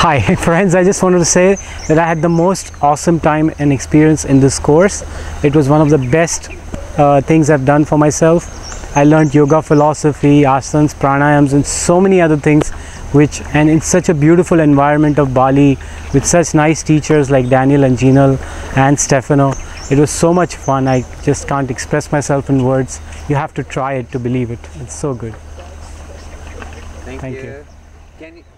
Hi friends, I just wanted to say that I had the most awesome time and experience in this course. It was one of the best things I've done for myself. I learned yoga philosophy, asanas, pranayams and so many other things, and in such a beautiful environment of Bali with such nice teachers like Daniel and Ginal and Stefano. It was so much fun. I just can't express myself in words. You have to try it to believe it. It's so good. Thank you.